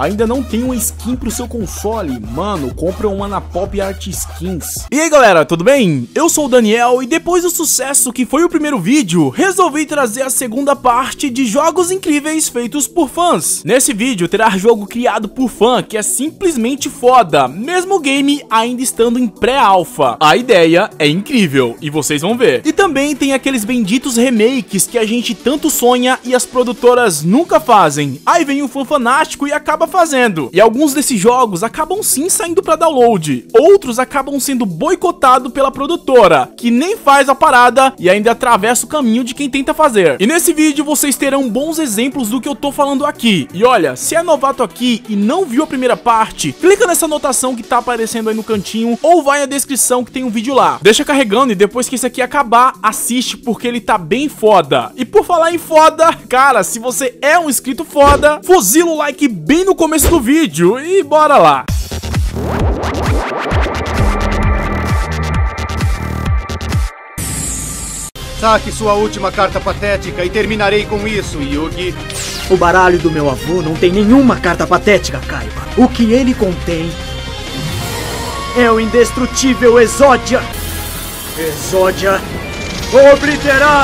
Ainda não tem uma skin pro seu console? Mano, compra uma na Pop Art Skins. E aí galera, tudo bem? Eu sou o Daniel e depois do sucesso que foi o primeiro vídeo, resolvi trazer a segunda parte de jogos incríveis feitos por fãs. Nesse vídeo terá jogo criado por fã que é simplesmente foda, mesmo o game ainda estando em pré-alpha. A ideia é incrível e vocês vão ver. E também tem aqueles benditos remakes que a gente tanto sonha e as produtoras nunca fazem. Aí vem o fã fanático e acaba fazendo. E alguns desses jogos acabam sim saindo pra download. Outros acabam sendo boicotados pela produtora, que nem faz a parada e ainda atravessa o caminho de quem tenta fazer. E nesse vídeo vocês terão bons exemplos do que eu tô falando aqui. E olha, se é novato aqui e não viu a primeira parte, clica nessa anotação que tá aparecendo aí no cantinho ou vai na descrição que tem um vídeo lá. Deixa carregando e depois que esse aqui acabar, assiste porque ele tá bem foda. E por falar em foda, cara, se você é um inscrito foda, fuzila o like bem no começo do vídeo e bora lá. Saque sua última carta patética e terminarei com isso, Yugi. O baralho do meu avô não tem nenhuma carta patética, Kaiba. O que ele contém é o indestrutível Exodia. Exodia obliterar!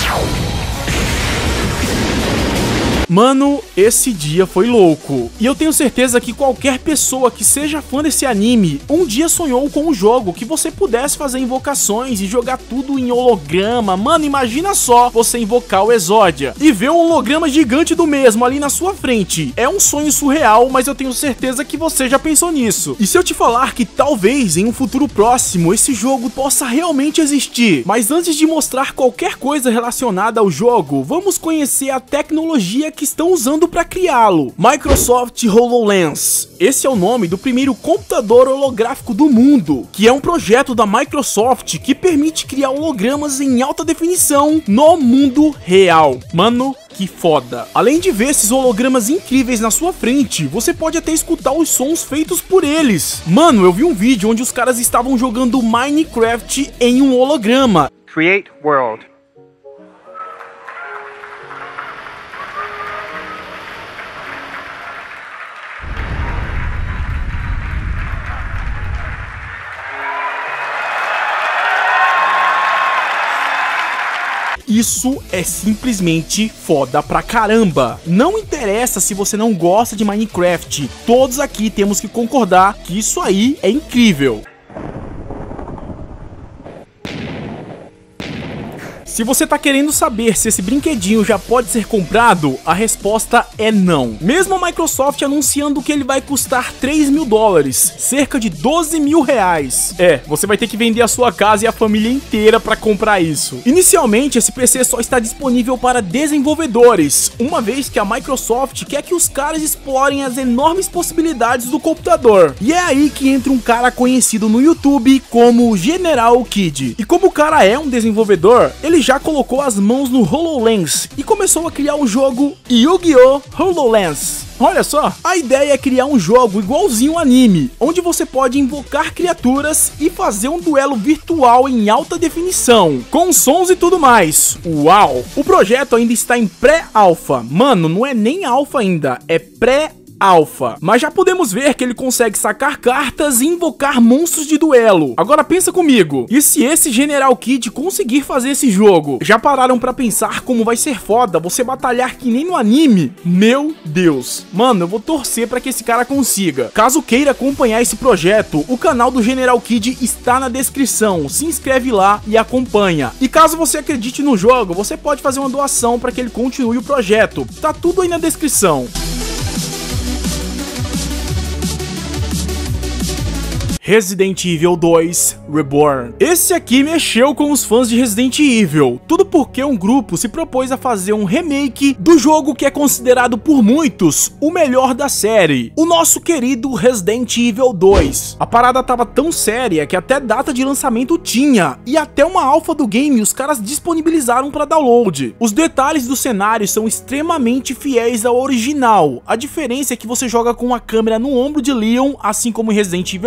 Mano, esse dia foi louco. E eu tenho certeza que qualquer pessoa que seja fã desse anime um dia sonhou com um jogo que você pudesse fazer invocações e jogar tudo em holograma. Mano, imagina só você invocar o Exodia e ver um holograma gigante do mesmo ali na sua frente. É um sonho surreal, mas eu tenho certeza que você já pensou nisso. E se eu te falar que talvez em um futuro próximo esse jogo possa realmente existir? Mas antes de mostrar qualquer coisa relacionada ao jogo, vamos conhecer a tecnologia que estão usando para criá-lo. Microsoft HoloLens. Esse é o nome do primeiro computador holográfico do mundo, que é um projeto da Microsoft que permite criar hologramas em alta definição no mundo real. Mano, que foda. Além de ver esses hologramas incríveis na sua frente, você pode até escutar os sons feitos por eles. Mano, eu vi um vídeo onde os caras estavam jogando Minecraft em um holograma. Create world. Isso é simplesmente foda pra caramba. Não interessa se você não gosta de Minecraft, todos aqui temos que concordar que isso aí é incrível. Se você tá querendo saber se esse brinquedinho já pode ser comprado, a resposta é não. Mesmo a Microsoft anunciando que ele vai custar 3 mil dólares, cerca de 12 mil reais. É, você vai ter que vender a sua casa e a família inteira para comprar isso. Inicialmente, esse PC só está disponível para desenvolvedores, uma vez que a Microsoft quer que os caras explorem as enormes possibilidades do computador. E é aí que entra um cara conhecido no YouTube como General Kid. E como o cara é um desenvolvedor, ele já colocou as mãos no HoloLens e começou a criar o jogo Yu-Gi-Oh! HoloLens. Olha só, a ideia é criar um jogo igualzinho ao anime, onde você pode invocar criaturas e fazer um duelo virtual em alta definição, com sons e tudo mais. Uau! O projeto ainda está em pré-alpha. Mano, não é nem alpha ainda, é pré-alpha. Mas já podemos ver que ele consegue sacar cartas e invocar monstros de duelo. Agora pensa comigo, e se esse General Kid conseguir fazer esse jogo? Já pararam pra pensar como vai ser foda você batalhar que nem no anime? Meu Deus. Mano, eu vou torcer pra que esse cara consiga. Caso queira acompanhar esse projeto, o canal do General Kid está na descrição. Se inscreve lá e acompanha. E caso você acredite no jogo, você pode fazer uma doação pra que ele continue o projeto. Tá tudo aí na descrição. Resident Evil 2 Reborn. Esse aqui mexeu com os fãs de Resident Evil, tudo porque um grupo se propôs a fazer um remake do jogo que é considerado por muitos o melhor da série, o nosso querido Resident Evil 2. A parada tava tão séria que até data de lançamento tinha, e até uma alpha do game os caras disponibilizaram para download. Os detalhes do cenário são extremamente fiéis ao original, a diferença é que você joga com a câmera no ombro de Leon, assim como em Resident Evil 4,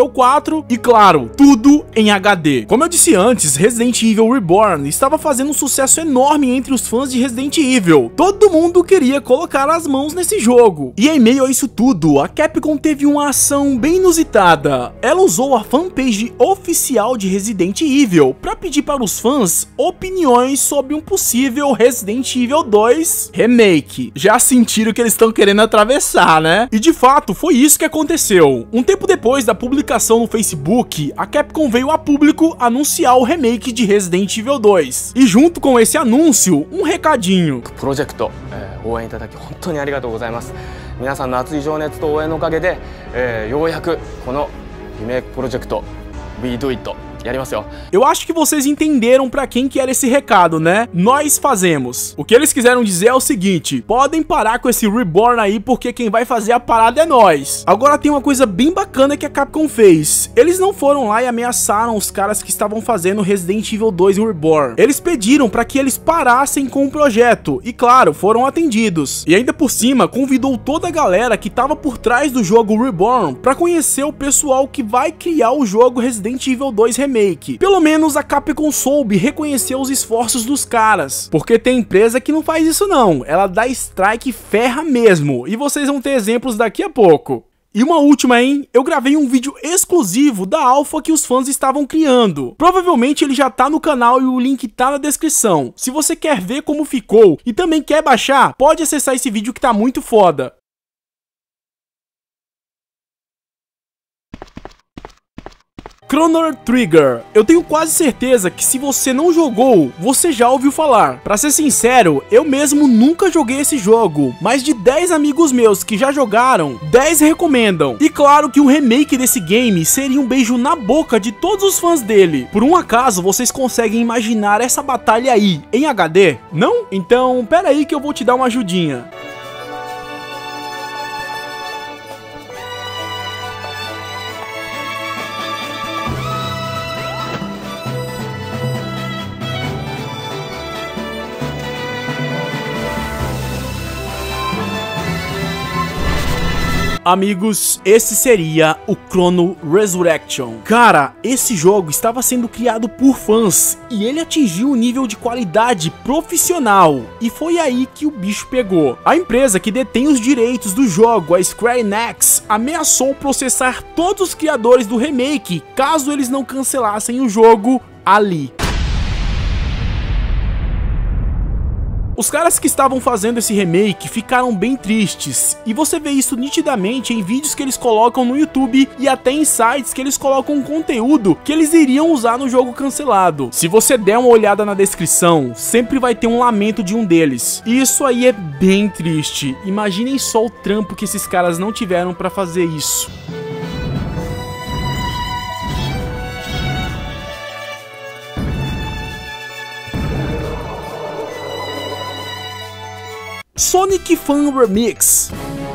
4 e, claro, tudo em HD. Como eu disse antes, Resident Evil Reborn estava fazendo um sucesso enorme entre os fãs de Resident Evil. Todo mundo queria colocar as mãos nesse jogo. E em meio a isso tudo, a Capcom teve uma ação bem inusitada. Ela usou a fanpage oficial de Resident Evil para pedir para os fãs opiniões sobre um possível Resident Evil 2 Remake. Já sentiram que eles estão querendo atravessar, né? E de fato, foi isso que aconteceu. Um tempo depois da publicação no Facebook, a Capcom veio a público anunciar o remake de Resident Evil 2. E junto com esse anúncio, um recadinho. Projeto, 応援いただき本当にありがとうございます。皆さんの熱い情熱と応援のおかげで、ようやくこのリメイクプロジェクト We Do It やりますよ。 Eu acho que vocês entenderam pra quem que era esse recado, né? Nós fazemos. O que eles quiseram dizer é o seguinte: podem parar com esse Reborn aí, porque quem vai fazer a parada é nós. Agora tem uma coisa bem bacana que a Capcom fez. Eles não foram lá e ameaçaram os caras que estavam fazendo Resident Evil 2 Reborn. Eles pediram pra que eles parassem com o projeto. E claro, foram atendidos. E ainda por cima, convidou toda a galera que tava por trás do jogo Reborn pra conhecer o pessoal que vai criar o jogo Resident Evil 2 Remake. Pelo menos a Capcom soube reconhecer os esforços dos caras, porque tem empresa que não faz isso não, ela dá strike e ferra mesmo, e vocês vão ter exemplos daqui a pouco. E uma última, hein? Eu gravei um vídeo exclusivo da alpha que os fãs estavam criando. Provavelmente ele já tá no canal e o link tá na descrição. Se você quer ver como ficou e também quer baixar, pode acessar esse vídeo que tá muito foda. Chrono Trigger. Eu tenho quase certeza que se você não jogou, você já ouviu falar. Pra ser sincero, eu mesmo nunca joguei esse jogo, mas de 10 amigos meus que já jogaram, 10 recomendam. E claro que um remake desse game seria um beijo na boca de todos os fãs dele. Por um acaso, vocês conseguem imaginar essa batalha aí, em HD? Não? Então, pera aí que eu vou te dar uma ajudinha. Amigos, esse seria o Chrono Resurrection. Cara, esse jogo estava sendo criado por fãs e ele atingiu um nível de qualidade profissional. E foi aí que o bicho pegou. A empresa que detém os direitos do jogo, a Square Enix, ameaçou processar todos os criadores do remake caso eles não cancelassem o jogo ali. Os caras que estavam fazendo esse remake ficaram bem tristes, e você vê isso nitidamente em vídeos que eles colocam no YouTube e até em sites que eles colocam conteúdo que eles iriam usar no jogo cancelado. Se você der uma olhada na descrição, sempre vai ter um lamento de um deles. E isso aí é bem triste. Imaginem só o trampo que esses caras não tiveram pra fazer isso. Sonic Fan Remix.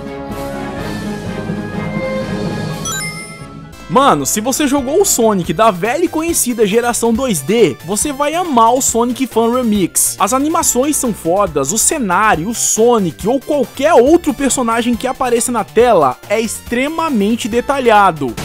Mano, se você jogou o Sonic da velha e conhecida geração 2D, você vai amar o Sonic Fan Remix. As animações são fodas, o cenário, o Sonic ou qualquer outro personagem que apareça na tela é extremamente detalhado.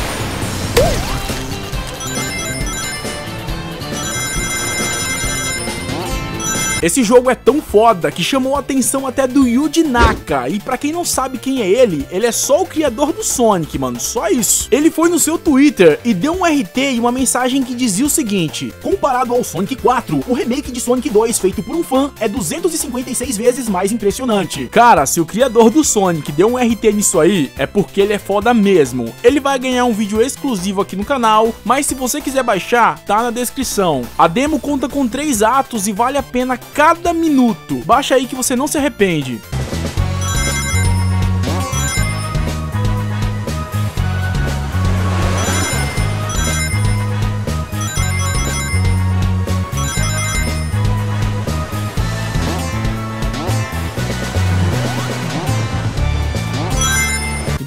Esse jogo é tão foda que chamou a atenção até do Yuji Naka, e pra quem não sabe quem é ele é só o criador do Sonic, mano, só isso. Ele foi no seu Twitter e deu um RT e uma mensagem que dizia o seguinte: comparado ao Sonic 4, o remake de Sonic 2 feito por um fã é 256 vezes mais impressionante. Cara, se o criador do Sonic deu um RT nisso aí, é porque ele é foda mesmo. Ele vai ganhar um vídeo exclusivo aqui no canal, mas se você quiser baixar, tá na descrição. A demo conta com 3 atos e vale a pena cada minuto. Baixa aí que você não se arrepende.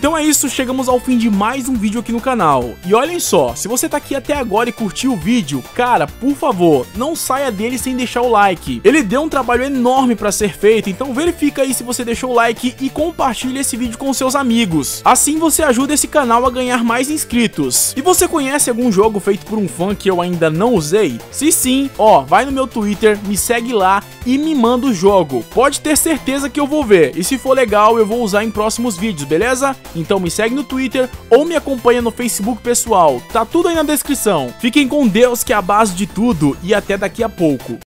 Então é isso, chegamos ao fim de mais um vídeo aqui no canal. E olhem só, se você tá aqui até agora e curtiu o vídeo, cara, por favor, não saia dele sem deixar o like. Ele deu um trabalho enorme pra ser feito, então verifica aí se você deixou o like e compartilha esse vídeo com seus amigos. Assim você ajuda esse canal a ganhar mais inscritos. E você conhece algum jogo feito por um fã que eu ainda não usei? Se sim, ó, vai no meu Twitter, me segue lá e me manda o jogo. Pode ter certeza que eu vou ver, e se for legal eu vou usar em próximos vídeos, beleza? Então me segue no Twitter ou me acompanha no Facebook pessoal, tá tudo aí na descrição. Fiquem com Deus, que é a base de tudo, e até daqui a pouco.